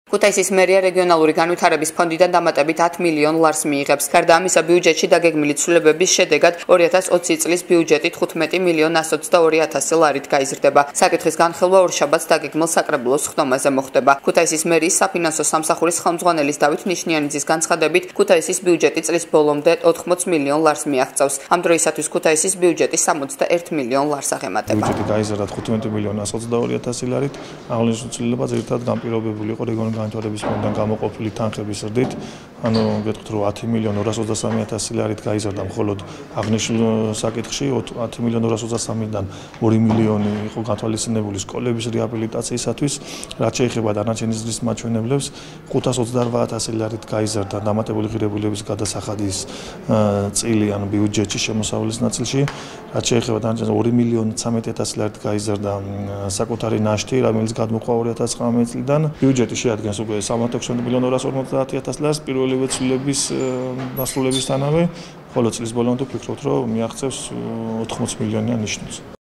ქუთაისის მერია რეგიონალური განვითარების ფონდიდან დამატებით 10 მილიონ ლარს მიიღებს. გარდა ამისა, ბიუჯეტში დაგეგმილი ცვლილებების შედეგად 2020 წლის ბიუჯეტი 15 მილიონ 122,000 ლარით გაიზრდება. საკითხის განხილვა ორშაბათს დაგეგმილ საკრებულოს ხდომაზე მოხდება. ქუთაისის მერიის საფინანსო სამსახურის ხელმძღვანელის დავით ნიშნიანიძის განცხადებით, ქუთაისის ბიუჯეტი წლის ბოლომდე 80 მილიონ ლარს მიაღწევს. ამ დროისათვის ქუთაისის ბიუჯეტი 61 მილიონ ლარს აღემატება. ბიუჯეტი გაიზარდა 15 მილიონ 122,000 ლარით. აღნიშნული ცვლილება ძირითადად განპირობებული იყო რეგიონული განვითარების ფონდიდან გამოყოფილი თანხების ზრდით, ანუ გეტყვით რომ 10 მილიონ 223,000 ლარით გაიზარდა მხოლოდ აღნიშნულ საკითხში, 10 მილიონ 223-დან 2 მილიონი იყო გათვალისწინებული სკოლების რეაბილიტაციისათვის, რაც შეეხება დანარჩენი ზრდის მაჩვენებლებს, 528,000 ლარით გაიზარდა დამატებული ღირებულების გადასახადის წილი ან ბიუჯეტში შემოსავლის ნაწილში, რაც შეეხება დანარჩენ 2 მილიონ 13,000 ლარით გაიზარდა საკუთარი ნაშთი, რომელიც გადმოყვა 2019 წლიდან. ბიუჯეტი შეადგენს უკვე 3 მილიონ 250,000 ლარს პირველივე ცვლილების დასრულებისთანავე, ხოლო წლის ბოლომდე ვფიქრობთ, რომ მიაღწევს 80 მილიონიან ნიშნულს.